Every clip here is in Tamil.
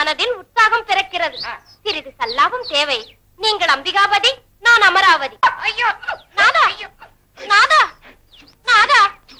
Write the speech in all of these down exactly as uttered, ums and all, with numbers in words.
மனதில் உற்சாகம் பிறக்கிறது. சிறிது சல்லாபம் தேவை. நீங்கள் அம்பிகாபதி, நான் அமராவதி. ஐயோ நாதா, நாதா, நாதா.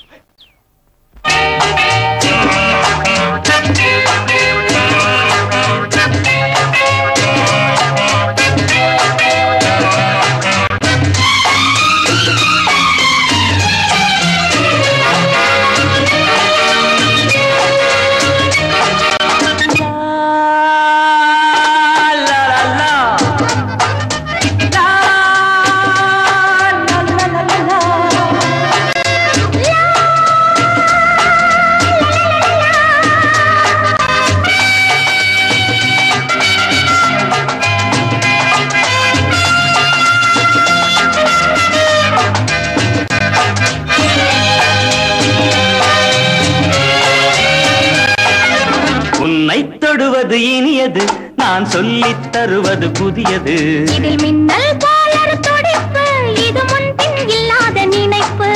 தொடுவது இனியது, நான் சொல்லித் தருவது புதியது. இதில் மின்னல் போலொரு துடிப்பு, இது முன்பின் இல்லாத நினைப்பு.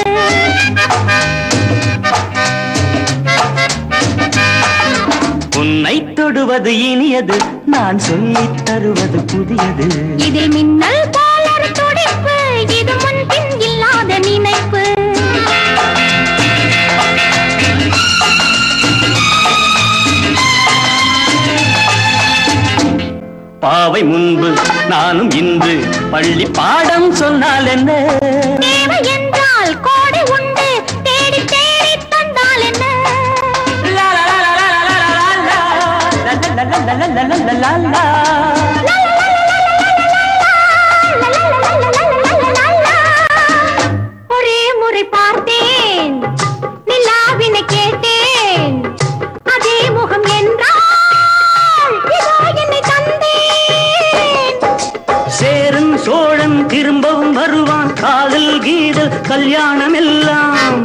உன்னை தொடுவது இனியது, நான் சொல்லித் தருவது புதியது. இதில் மின்னல் போலொரு துடிப்பு, இது முன்பின் இல்லாத நினைப்பு. பாவை முன்பு நானும் இன்று பள்ளி பாடம் சொன்னால் என்ன? தேவை என்றால் கோடை உண்டு, தேடி தேடி தந்தால் என்ன? ஒரே முறை பார்த்தேன், நிலாவினை கேட்டேன், அதே முகம் என்றால் இதோ என்னை தந்தேன். சேரன் சோழன் திரும்பவும் வருவான், காதல் கீதல் கல்யாணம் எல்லாம்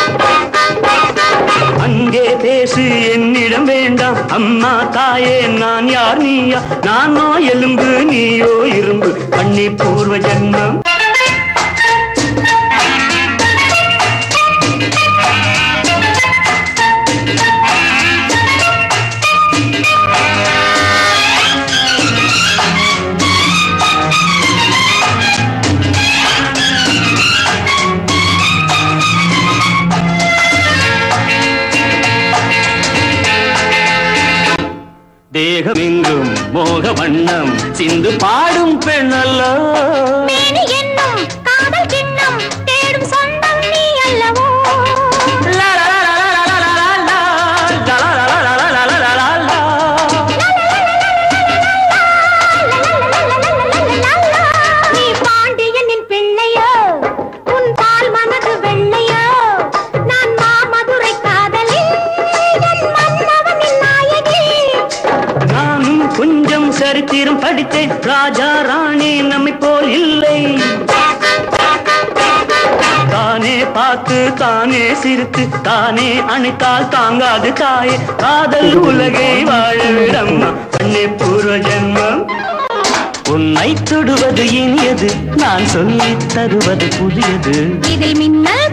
அங்கே பேசு, என்னிடம் வேண்டாம். அம்மா தாயே நான் யார் நீயா? நானோ எலும்பு நீயோ இரும்பு, கண்ணி பூர்வ ஜன்மம். தேகமெங்கும் மோக வண்ணம் சிந்து பாடும் பெண்ணல்லோ. மேனி என்னும் காதல் கிண்ணம் தேடும் சொந்தம் நீ அல்லவோ. நீ பாண்டியனின் பிள்ளையோ, உன் பால் மனது வெள்ளையோ, நான் மாமதுரை காதலில் என் மன்னவனின் நாயகி. நானும் கொஞ்சம் சரித்திரம் படித்தேன், ராஜா ராணி நம்மை போல் இல்லை. தானே பார்த்து தானே சிரித்து தானே அணைத்தால் தாங்காது தாயே, காதல் உலகை வாழவிடம்மா, கண்ணே பூர்வ ஜென்மம். உன்னை தொடுவது இனியது, நான் சொல்லித் தருவது புதியது. இதில் மின்னல்